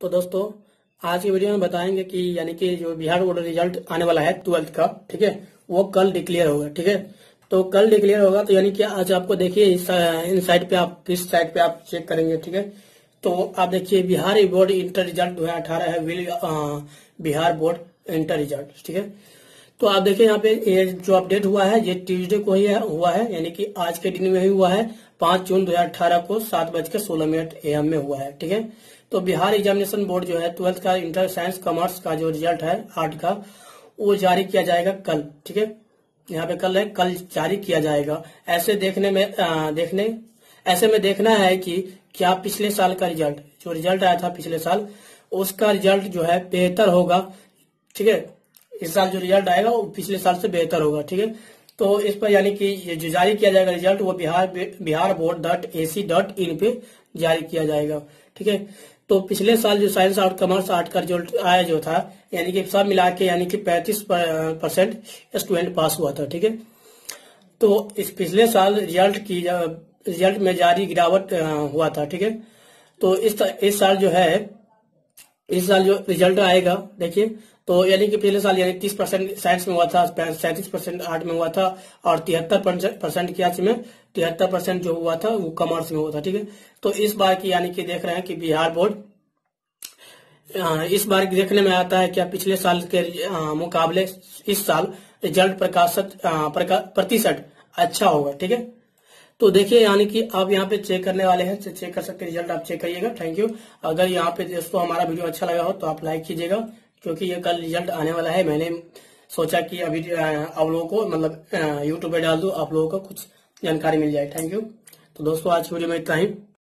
तो दोस्तों आज की वीडियो में बताएंगे कि यानी कि जो बिहार बोर्ड रिजल्ट आने वाला है 12th का, ठीक है, वो कल डिक्लेयर होगा। ठीक है, तो कल डिक्लेयर होगा तो यानी कि आज आपको देखिए इन साइट पे आप किस साइट पे आप चेक करेंगे। ठीक है, तो आप देखिए बिहार बोर्ड इंटर रिजल्ट 2018 है, बिहार बोर्ड इंटर रिजल्ट। ठीक है, तो आप देखिए यहाँ पे ये जो अपडेट हुआ है ये ट्यूसडे को ही हुआ है, यानी कि आज के दिन में ही हुआ है। 5 जून 2018 को 7:16 AM में हुआ है। ठीक है, तो बिहार एग्जामिनेशन बोर्ड जो है 12th का इंटर साइंस कॉमर्स का जो रिजल्ट है आर्ट का, वो जारी किया जाएगा कल। ठीक है, यहाँ पे कल है, कल जारी किया जाएगा। ऐसे में देखना है कि क्या पिछले साल का रिजल्ट, जो रिजल्ट आया था पिछले साल, उसका रिजल्ट जो है बेहतर होगा। ठीक है, इस साल जो रिजल्ट आएगा वो पिछले साल से बेहतर होगा। ठीक है, तो इस पर यानी कि ये जो जारी किया जाएगा रिजल्ट वो बिहार board.ac.in पे जारी किया जाएगा। ठीक है, तो पिछले साल जो साइंस और कॉमर्स आर्ट का रिजल्ट आया जो था, यानी कि सब मिला के यानी कि 35% स्टूडेंट पास हुआ था। ठीक है, तो इस पिछले साल रिजल्ट में जारी गिरावट हुआ था। ठीक है, तो इस साल जो रिजल्ट आएगा देखिए, तो यानी कि पिछले साल यानी 30% साइंस में हुआ था, 37% आर्ट में हुआ था और 73% क्या में 73% जो हुआ था वो कॉमर्स में हुआ था। ठीक है, तो इस बार की यानी कि देख रहे हैं कि बिहार बोर्ड इस बार देखने में आता है क्या पिछले साल के मुकाबले इस साल रिजल्ट प्रतिशत अच्छा होगा। ठीक है, तो देखिए यानी कि आप यहाँ पे चेक करने वाले हैं, चेक कर सकते हैं रिजल्ट, आप चेक करिएगा। Thank you. अगर यहाँ पे दोस्तों हमारा वीडियो अच्छा लगा हो तो आप लाइक कीजिएगा, क्योंकि ये कल रिजल्ट आने वाला है। मैंने सोचा कि अभी आप लोगों को मतलब यूट्यूब पे डाल दूं, आप लोगों को कुछ जानकारी मिल जाए। Thank you. तो दोस्तों आज की वीडियो में इतना ही।